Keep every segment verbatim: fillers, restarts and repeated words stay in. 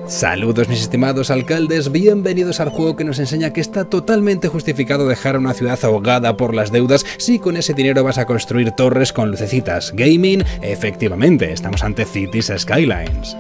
Saludos mis estimados alcaldes, bienvenidos al juego que nos enseña que está totalmente justificado dejar a una ciudad ahogada por las deudas si con ese dinero vas a construir torres con lucecitas. Gaming, efectivamente, estamos ante Cities Skylines.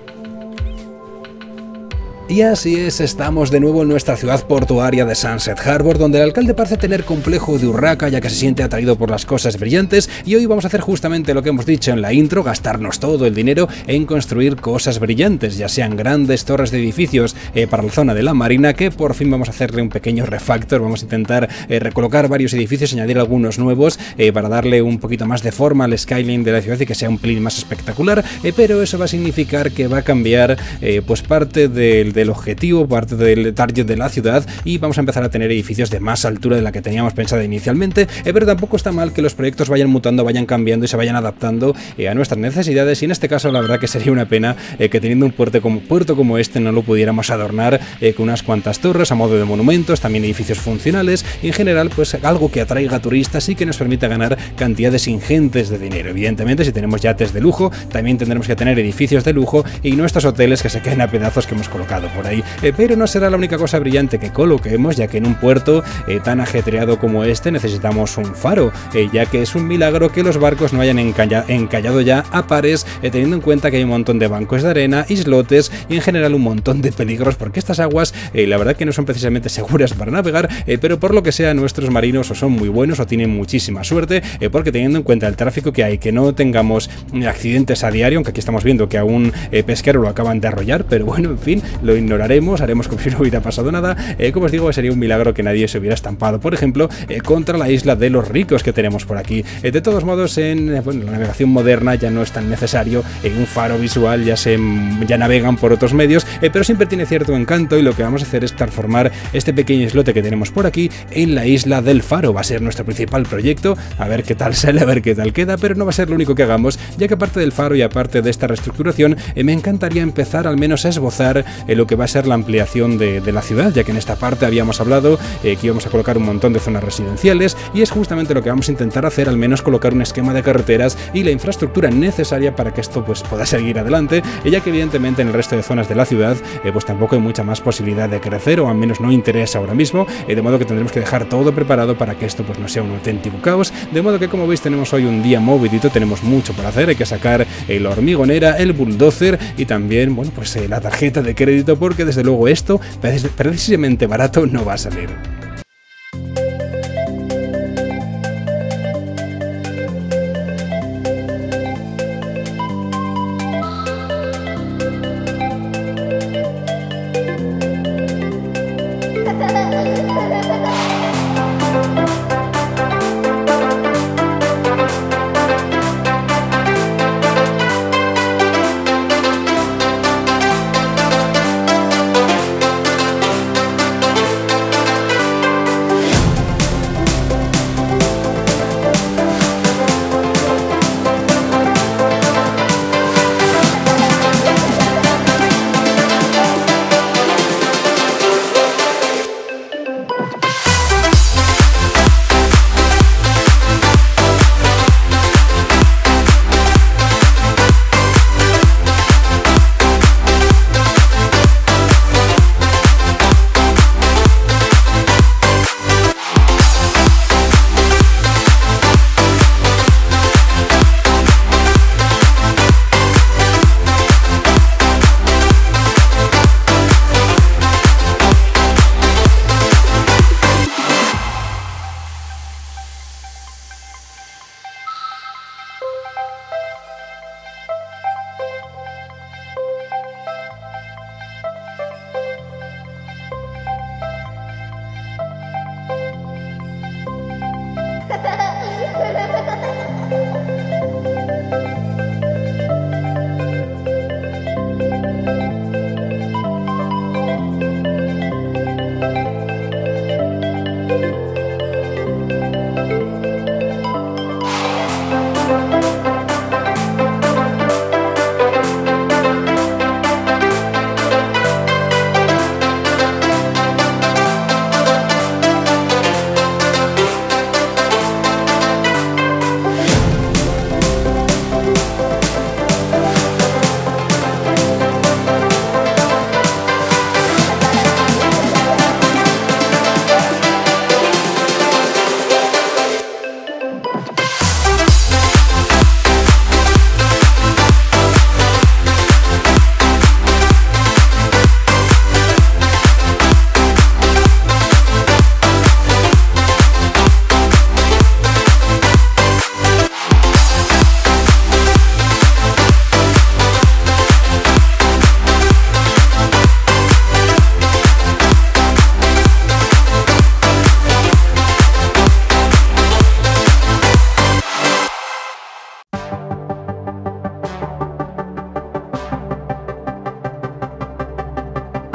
Y así es, estamos de nuevo en nuestra ciudad portuaria de Sunset Harbor, donde el alcalde parece tener complejo de urraca ya que se siente atraído por las cosas brillantes, y hoy vamos a hacer justamente lo que hemos dicho en la intro, gastarnos todo el dinero en construir cosas brillantes, ya sean grandes torres de edificios eh, para la zona de la marina, que por fin vamos a hacerle un pequeño refactor, vamos a intentar eh, recolocar varios edificios, añadir algunos nuevos eh, para darle un poquito más de forma al skyline de la ciudad y que sea un pelín más espectacular, eh, pero eso va a significar que va a cambiar eh, pues parte del del objetivo, parte del target de la ciudad, y vamos a empezar a tener edificios de más altura de la que teníamos pensado inicialmente, eh, pero tampoco está mal que los proyectos vayan mutando, vayan cambiando y se vayan adaptando eh, a nuestras necesidades, y en este caso la verdad que sería una pena eh, que teniendo un puerto como, puerto como este no lo pudiéramos adornar eh, con unas cuantas torres a modo de monumentos, también edificios funcionales, y en general pues algo que atraiga turistas y que nos permita ganar cantidades ingentes de dinero. Evidentemente, si tenemos yates de lujo, también tendremos que tener edificios de lujo y no estos hoteles que se caen a pedazos que hemos colocado por ahí, eh, pero no será la única cosa brillante que coloquemos, ya que en un puerto eh, tan ajetreado como este necesitamos un faro, eh, ya que es un milagro que los barcos no hayan encalla encallado ya a pares, eh, teniendo en cuenta que hay un montón de bancos de arena, islotes y en general un montón de peligros, porque estas aguas eh, la verdad que no son precisamente seguras para navegar, eh, pero por lo que sea nuestros marinos o son muy buenos o tienen muchísima suerte, eh, porque teniendo en cuenta el tráfico que hay, que no tengamos accidentes a diario, aunque aquí estamos viendo que a un eh, pesquero lo acaban de arrollar, pero bueno, en fin, lo ignoraremos, haremos como si no hubiera pasado nada. Eh, como os digo, sería un milagro que nadie se hubiera estampado, por ejemplo, eh, contra la isla de los ricos que tenemos por aquí. Eh, de todos modos, en eh, bueno, la navegación moderna ya no es tan necesario eh, un faro visual, ya se ya navegan por otros medios, eh, pero siempre tiene cierto encanto, y lo que vamos a hacer es transformar este pequeño islote que tenemos por aquí en la isla del faro. Va a ser nuestro principal proyecto, a ver qué tal sale, a ver qué tal queda, pero no va a ser lo único que hagamos, ya que aparte del faro y aparte de esta reestructuración, eh, me encantaría empezar al menos a esbozar eh, lo que va a ser la ampliación de, de la ciudad, ya que en esta parte habíamos hablado eh, que íbamos a colocar un montón de zonas residenciales, y es justamente lo que vamos a intentar hacer, al menos colocar un esquema de carreteras y la infraestructura necesaria para que esto pues pueda seguir adelante, ya que evidentemente en el resto de zonas de la ciudad eh, pues tampoco hay mucha más posibilidad de crecer, o al menos no interesa ahora mismo, eh, de modo que tendremos que dejar todo preparado para que esto pues no sea un auténtico caos, de modo que como veis tenemos hoy un día movidito, tenemos mucho por hacer, hay que sacar eh, la hormigonera, el bulldozer y también, bueno, pues eh, la tarjeta de crédito, porque desde luego esto precisamente barato no va a salir.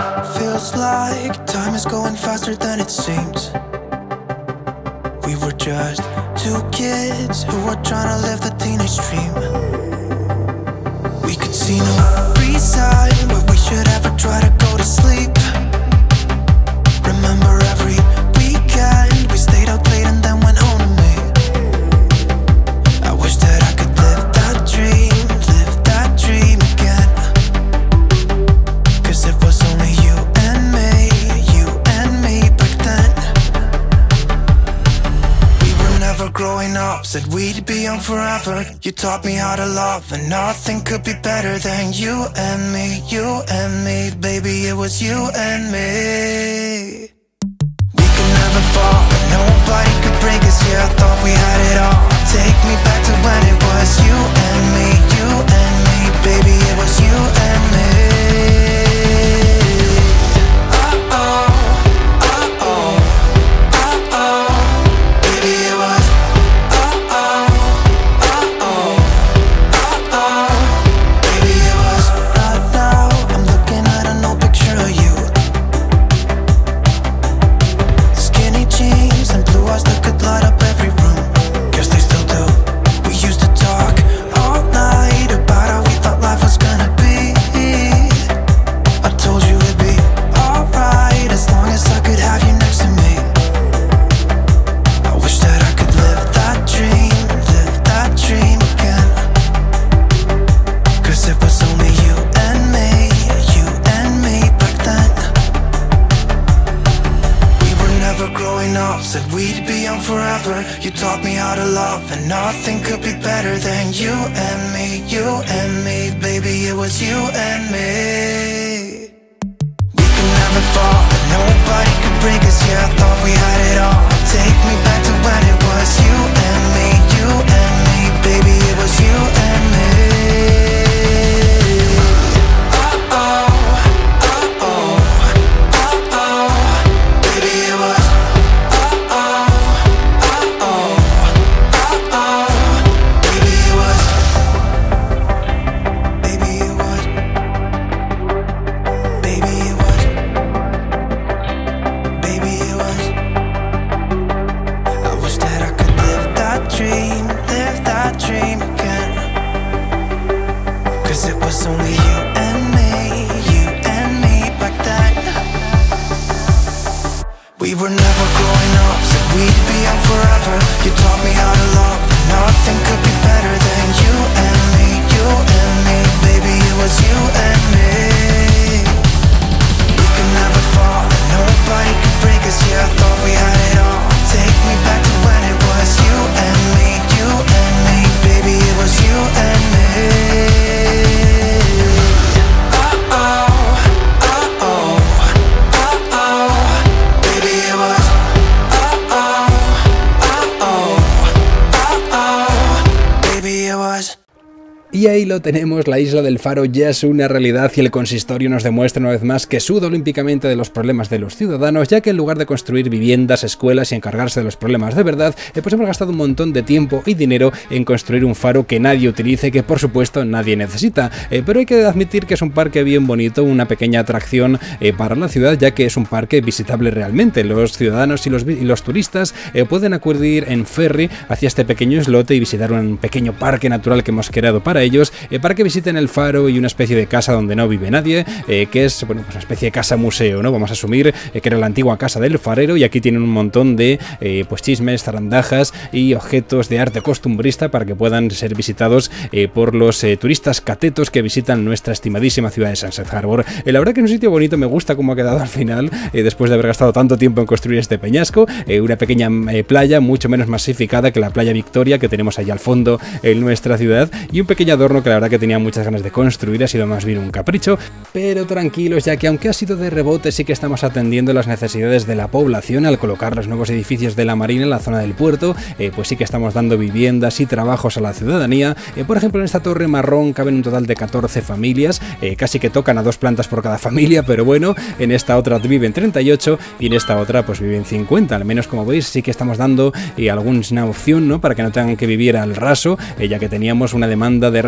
Feels like time is going faster than it seems. We were just two kids who were trying to live the teenage dream. We could see no reason why we should ever try to go to sleep. Remember every weekend we stayed up late and then went home to me. I wish that I could live that dream, live that dream again. Cause it was only you and me, you and me back then. We were never growing up, said we'd be young forever. You taught me how to love, and nothing could be better than you and me, you and me. Baby, it was you and me. We could never fall, but nobody could break us. Yeah, I thought we had it all. Take me back to when it was you and me, you and me. Baby, it was you and me. Uh-oh, uh-oh, uh-oh. Baby, it was uh-oh, uh-oh, uh-oh. Baby, it was. Right now, I'm looking at an old picture of you. Skinny jeans and blue eyes that could light up every room. Guess they still do. We used to talk all night about how we thought life was gonna be. I told you it'd be alright as long as I could have you next to me. I wish that I could live that dream, live that dream again. Cause it was only you and me, you and me back then. We were never growing up, said we'd be young forever. You taught me how to love, and nothing could be better than you and me, you and me. Baby, it was you and me. We could never fall, but nobody could break us. Yeah, I thought we had it all. Take me back to when it was you and me, you and me. Baby, it was you and me. Uh-oh, uh-oh, uh-oh. Baby, it was uh-oh, uh-oh, uh-oh. Baby, it was. Baby, it was. Baby, it was. Baby, it was. I wish that I could live that dream, live that dream again. Cause it was only you and me, you and me back then. We were never growing up, said we'd be young forever. You taught me how to love, and nothing could be better than you and me, you and me. Baby, it was you and me. We could never fall, and nobody could break us. Yeah, I thought we had it all. Take me back to when it was you and me, you and me. Baby, it was you and me. Uh-oh, uh-oh, uh-oh. Baby, it was uh-oh, uh-oh, uh-oh. Baby, it was. Y ahí lo tenemos, la isla del Faro ya es una realidad y el consistorio nos demuestra una vez más que suda olímpicamente de los problemas de los ciudadanos, ya que en lugar de construir viviendas, escuelas y encargarse de los problemas de verdad, eh, pues hemos gastado un montón de tiempo y dinero en construir un faro que nadie utilice, que por supuesto nadie necesita. Eh, pero hay que admitir que es un parque bien bonito, una pequeña atracción eh, para la ciudad, ya que es un parque visitable realmente. Los ciudadanos y los, y los turistas eh, pueden acudir en ferry hacia este pequeño islote y visitar un pequeño parque natural que hemos creado para ellos, eh, para que visiten el faro y una especie de casa donde no vive nadie, eh, que es bueno, pues una especie de casa museo, ¿no? Vamos a asumir eh, que era la antigua casa del farero, y aquí tienen un montón de eh, pues chismes, zarandajas y objetos de arte costumbrista para que puedan ser visitados eh, por los eh, turistas catetos que visitan nuestra estimadísima ciudad de Sunset Harbor. Eh, la verdad que es un sitio bonito, me gusta cómo ha quedado al final, eh, después de haber gastado tanto tiempo en construir este peñasco, eh, una pequeña eh, playa mucho menos masificada que la playa Victoria que tenemos allá al fondo en nuestra ciudad, y un pequeño adorno que la verdad que tenía muchas ganas de construir, ha sido más bien un capricho, pero tranquilos, ya que aunque ha sido de rebote, sí que estamos atendiendo las necesidades de la población al colocar los nuevos edificios de la Marina en la zona del puerto, eh, pues sí que estamos dando viviendas y trabajos a la ciudadanía. Eh, por ejemplo, en esta torre marrón caben un total de catorce familias, eh, casi que tocan a dos plantas por cada familia, pero bueno, en esta otra viven treinta y ocho y en esta otra pues viven cincuenta, al menos como veis sí que estamos dando eh, alguna opción, ¿no?, para que no tengan que vivir al raso, eh, ya que teníamos una demanda de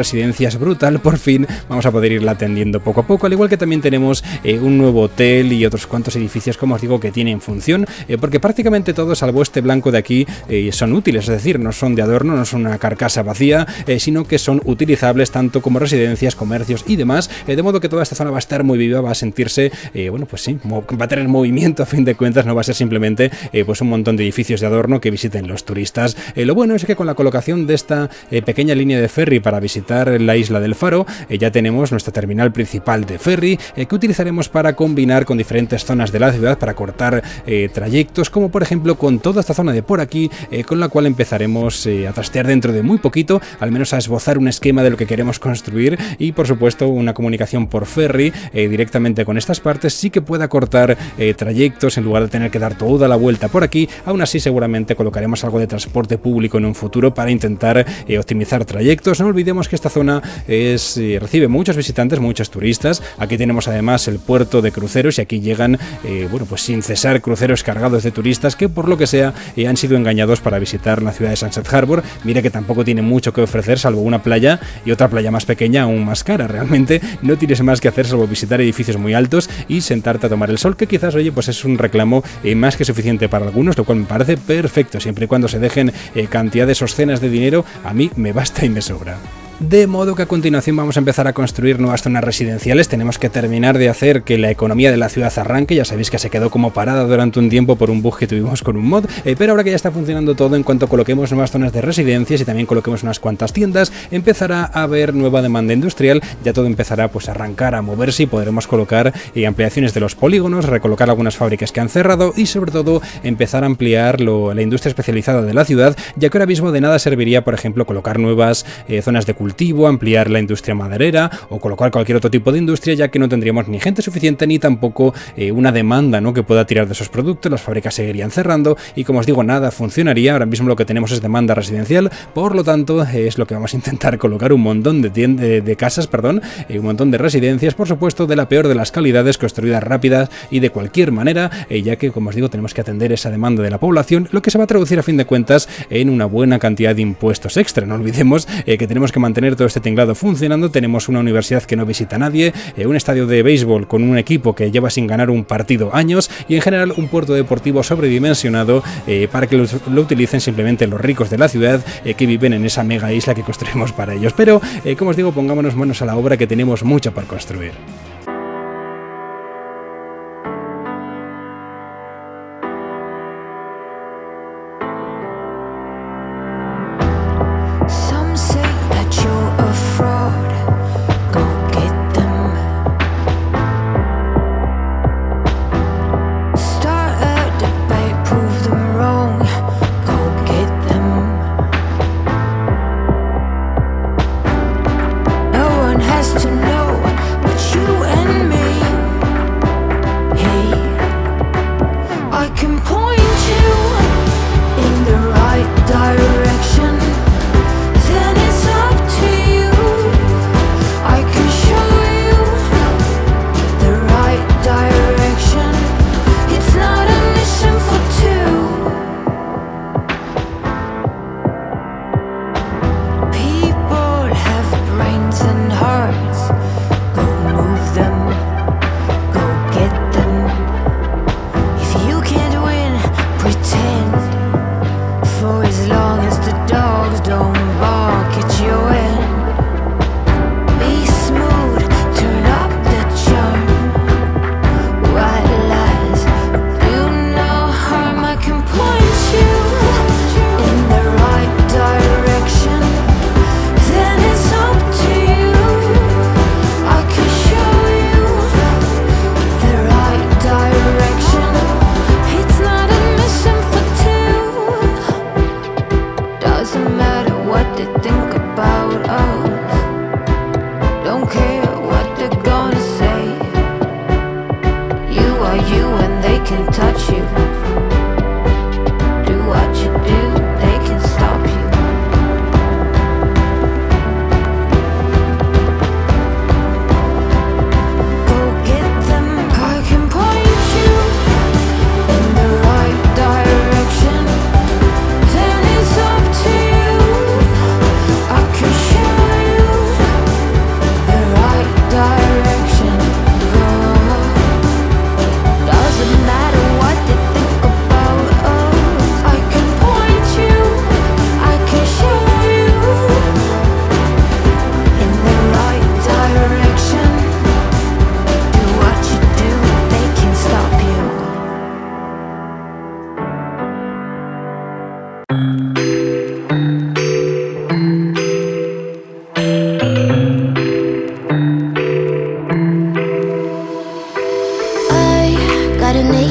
residencias brutal, por fin vamos a poder irla atendiendo poco a poco, al igual que también tenemos eh, un nuevo hotel y otros cuantos edificios, como os digo, que tienen función, eh, porque prácticamente todos, salvo este blanco de aquí, eh, son útiles, es decir, no son de adorno, no son una carcasa vacía, eh, sino que son utilizables tanto como residencias, comercios y demás, eh, de modo que toda esta zona va a estar muy viva, va a sentirse, eh, bueno, pues sí, va a tener movimiento, a fin de cuentas, no va a ser simplemente eh, pues un montón de edificios de adorno que visiten los turistas. Eh, lo bueno es que con la colocación de esta eh, pequeña línea de ferry para visitar la isla del Faro, eh, ya tenemos nuestra terminal principal de ferry, eh, que utilizaremos para combinar con diferentes zonas de la ciudad para cortar eh, trayectos, como por ejemplo con toda esta zona de por aquí, eh, con la cual empezaremos eh, a trastear dentro de muy poquito, al menos a esbozar un esquema de lo que queremos construir, y por supuesto una comunicación por ferry eh, directamente con estas partes sí que pueda cortar eh, trayectos en lugar de tener que dar toda la vuelta por aquí. Aún así seguramente colocaremos algo de transporte público en un futuro para intentar eh, optimizar trayectos. No olvidemos que esta zona es, eh, recibe muchos visitantes, muchos turistas. Aquí tenemos además el puerto de cruceros y aquí llegan eh, bueno, pues sin cesar cruceros cargados de turistas que por lo que sea eh, han sido engañados para visitar la ciudad de Sunset Harbor. Mire que tampoco tiene mucho que ofrecer salvo una playa y otra playa más pequeña aún más cara. Realmente no tienes más que hacer salvo visitar edificios muy altos y sentarte a tomar el sol, que quizás, oye, pues es un reclamo eh, más que suficiente para algunos, lo cual me parece perfecto, siempre y cuando se dejen eh, cantidades obscenas de dinero, a mí me basta y me sobra. De modo que a continuación vamos a empezar a construir nuevas zonas residenciales. Tenemos que terminar de hacer que la economía de la ciudad arranque. Ya sabéis que se quedó como parada durante un tiempo por un bug que tuvimos con un mod, eh, pero ahora que ya está funcionando todo, en cuanto coloquemos nuevas zonas de residencias y también coloquemos unas cuantas tiendas, empezará a haber nueva demanda industrial. Ya todo empezará pues a arrancar, a moverse y podremos colocar eh, ampliaciones de los polígonos, recolocar algunas fábricas que han cerrado y sobre todo empezar a ampliar lo, la industria especializada de la ciudad, ya que ahora mismo de nada serviría, por ejemplo, colocar nuevas eh, zonas de cultivo, ampliar la industria maderera o colocar cualquier otro tipo de industria, ya que no tendríamos ni gente suficiente ni tampoco eh, una demanda, ¿no?, que pueda tirar de esos productos. Las fábricas seguirían cerrando y, como os digo, nada funcionaría. Ahora mismo lo que tenemos es demanda residencial, por lo tanto eh, es lo que vamos a intentar colocar, un montón de, de, de casas, perdón, eh, un montón de residencias, por supuesto de la peor de las calidades, construidas rápidas y de cualquier manera, eh, ya que, como os digo, tenemos que atender esa demanda de la población, lo que se va a traducir a fin de cuentas en una buena cantidad de impuestos extra. No olvidemos eh, que tenemos que mantener todo este tinglado funcionando. Tenemos una universidad que no visita a nadie, eh, un estadio de béisbol con un equipo que lleva sin ganar un partido años y en general un puerto deportivo sobredimensionado eh, para que lo, lo utilicen simplemente los ricos de la ciudad eh, que viven en esa mega isla que construimos para ellos. Pero, eh, como os digo, pongámonos manos a la obra, que tenemos mucho por construir.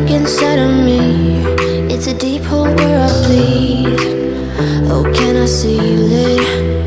inside of me. It's a deep hole where I bleed. Oh, can I seal it?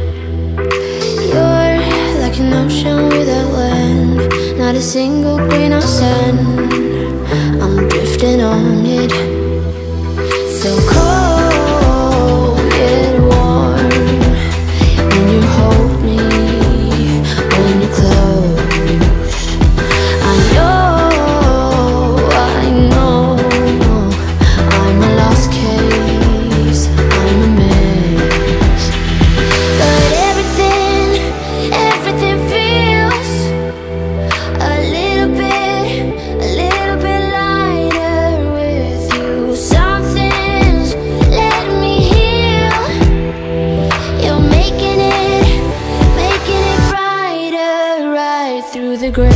You're like an ocean without land, not a single grain of sand. I'm drifting on it. So cold yet warm when you hold me, when you're close. I know, I know, I'm a lost case, I'm a mess. But everything, everything feels a little bit, a little bit lighter with you. Something's letting me heal. You're making it, making it brighter, right through the gray.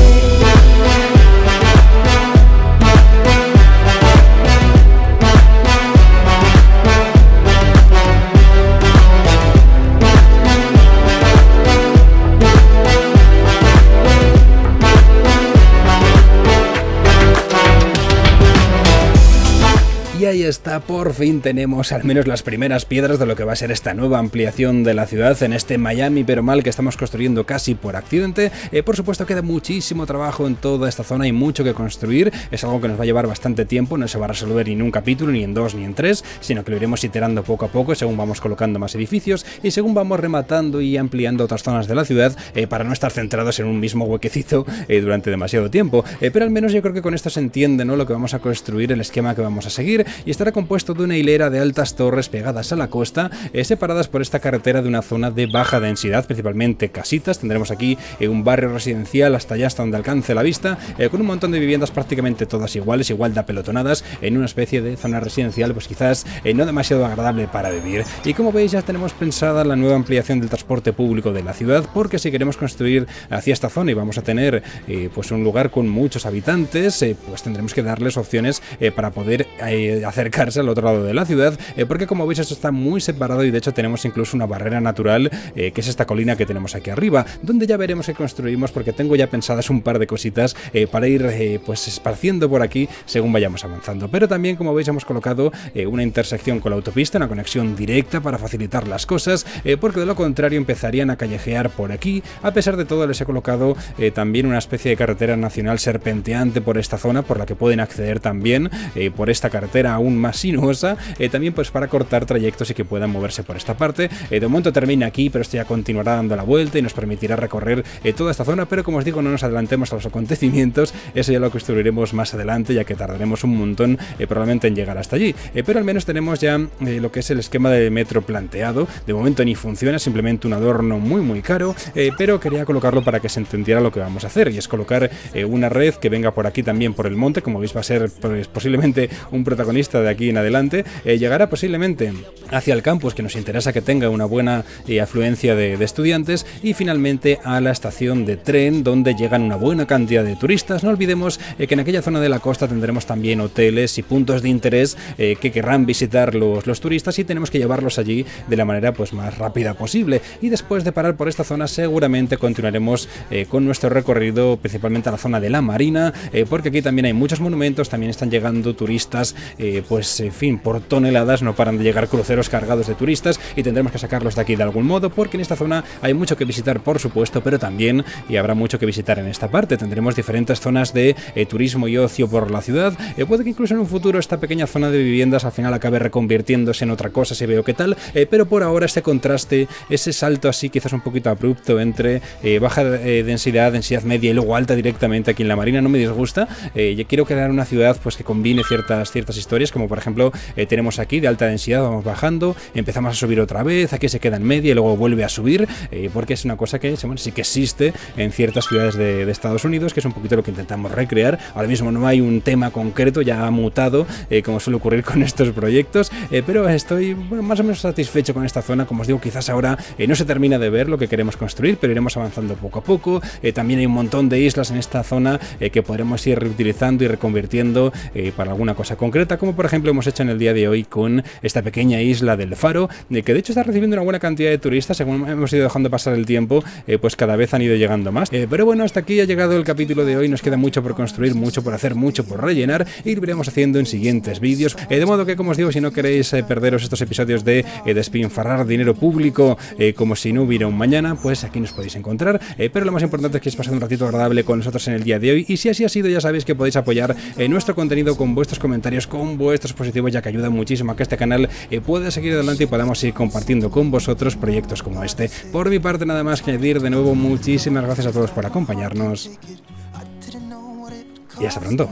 Y ahí está, por fin tenemos al menos las primeras piedras de lo que va a ser esta nueva ampliación de la ciudad en este Miami pero mal que estamos construyendo casi por accidente. Eh, por supuesto queda muchísimo trabajo en toda esta zona y mucho que construir, es algo que nos va a llevar bastante tiempo, no se va a resolver ni en un capítulo, ni en dos, ni en tres, sino que lo iremos iterando poco a poco según vamos colocando más edificios y según vamos rematando y ampliando otras zonas de la ciudad eh, para no estar centrados en un mismo huequecito eh, durante demasiado tiempo. Eh, pero al menos yo creo que con esto se entiende, ¿no?, lo que vamos a construir, el esquema que vamos a seguir, y estará compuesto de una hilera de altas torres pegadas a la costa, eh, separadas por esta carretera de una zona de baja densidad, principalmente casitas. Tendremos aquí eh, un barrio residencial hasta allá, hasta donde alcance la vista, eh, con un montón de viviendas prácticamente todas iguales, igual de apelotonadas, en una especie de zona residencial, pues quizás eh, no demasiado agradable para vivir. Y como veis, ya tenemos pensada la nueva ampliación del transporte público de la ciudad, porque si queremos construir hacia esta zona y vamos a tener eh, pues un lugar con muchos habitantes, eh, pues tendremos que darles opciones eh, para poder eh, acercarse al otro lado de la ciudad, eh, porque como veis esto está muy separado y de hecho tenemos incluso una barrera natural, eh, que es esta colina que tenemos aquí arriba, donde ya veremos qué construimos, porque tengo ya pensadas un par de cositas eh, para ir eh, pues esparciendo por aquí según vayamos avanzando. Pero también, como veis, hemos colocado eh, una intersección con la autopista, una conexión directa para facilitar las cosas, eh, porque de lo contrario empezarían a callejear por aquí. A pesar de todo, les he colocado eh, también una especie de carretera nacional serpenteante por esta zona, por la que pueden acceder también eh, por esta carretera aún más sinuosa, eh, también pues para cortar trayectos y que puedan moverse por esta parte. Eh, de momento termina aquí, pero esto ya continuará dando la vuelta y nos permitirá recorrer eh, toda esta zona, pero como os digo, no nos adelantemos a los acontecimientos, eso ya lo construiremos más adelante, ya que tardaremos un montón eh, probablemente en llegar hasta allí. Eh, pero al menos tenemos ya eh, lo que es el esquema de metro planteado. De momento ni funciona, simplemente un adorno muy muy caro, eh, pero quería colocarlo para que se entendiera lo que vamos a hacer, y es colocar eh, una red que venga por aquí también por el monte. Como veis, va a ser pues, posiblemente un protagonista de aquí en adelante. Eh, llegará posiblemente hacia el campus, que nos interesa que tenga una buena eh, afluencia de, de estudiantes, y finalmente a la estación de tren, donde llegan una buena cantidad de turistas. No olvidemos eh, que en aquella zona de la costa tendremos también hoteles y puntos de interés eh, que querrán visitar los, los turistas, y tenemos que llevarlos allí de la manera pues más rápida posible. Y después de parar por esta zona seguramente continuaremos eh, con nuestro recorrido principalmente a la zona de la Marina, eh, porque aquí también hay muchos monumentos, también están llegando turistas eh, pues en fin, por toneladas, no paran de llegar cruceros cargados de turistas y tendremos que sacarlos de aquí de algún modo, porque en esta zona hay mucho que visitar, por supuesto, pero también y habrá mucho que visitar en esta parte. Tendremos diferentes zonas de eh, turismo y ocio por la ciudad. Eh, puede que incluso en un futuro esta pequeña zona de viviendas al final acabe reconvirtiéndose en otra cosa, si veo qué tal, eh, pero por ahora este contraste, ese salto así quizás un poquito abrupto entre eh, baja eh, densidad, densidad media y luego alta directamente aquí en la Marina no me disgusta. Eh, yo quiero crear una ciudad pues que combine ciertas, ciertas historias, como por ejemplo eh, tenemos aquí de alta densidad, vamos bajando, empezamos a subir otra vez, aquí se queda en media y luego vuelve a subir, eh, porque es una cosa que bueno, sí que existe en ciertas ciudades de, de Estados Unidos, que es un poquito lo que intentamos recrear. Ahora mismo no hay un tema concreto, ya ha mutado, eh, como suele ocurrir con estos proyectos, eh, pero estoy bueno, más o menos satisfecho con esta zona. Como os digo, quizás ahora eh, no se termina de ver lo que queremos construir, pero iremos avanzando poco a poco. Eh, también hay un montón de islas en esta zona eh, que podremos ir reutilizando y reconvirtiendo eh, para alguna cosa concreta, como como por ejemplo hemos hecho en el día de hoy con esta pequeña isla del Faro, que de hecho está recibiendo una buena cantidad de turistas. Según hemos ido dejando pasar el tiempo, eh, pues cada vez han ido llegando más. Eh, pero bueno, hasta aquí ha llegado el capítulo de hoy. Nos queda mucho por construir, mucho por hacer, mucho por rellenar, y lo iremos haciendo en siguientes vídeos. Eh, de modo que, como os digo, si no queréis eh, perderos estos episodios de eh, despilfarrar dinero público eh, como si no hubiera un mañana, pues aquí nos podéis encontrar. Eh, pero lo más importante es que os paséis un ratito agradable con nosotros en el día de hoy. Y si así ha sido, ya sabéis que podéis apoyar eh, nuestro contenido con vuestros comentarios, con vuestros positivos, ya que ayuda muchísimo a que este canal eh, pueda seguir adelante y podamos ir compartiendo con vosotros proyectos como este. Por mi parte, nada más que añadir. De nuevo, muchísimas gracias a todos por acompañarnos y hasta pronto.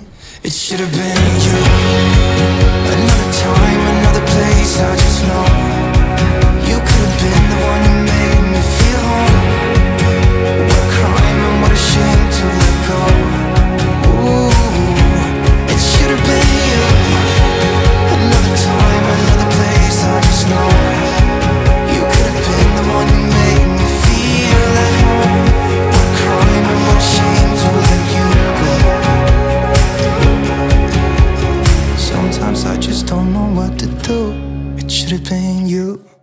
I just don't know what to do. It should have been you.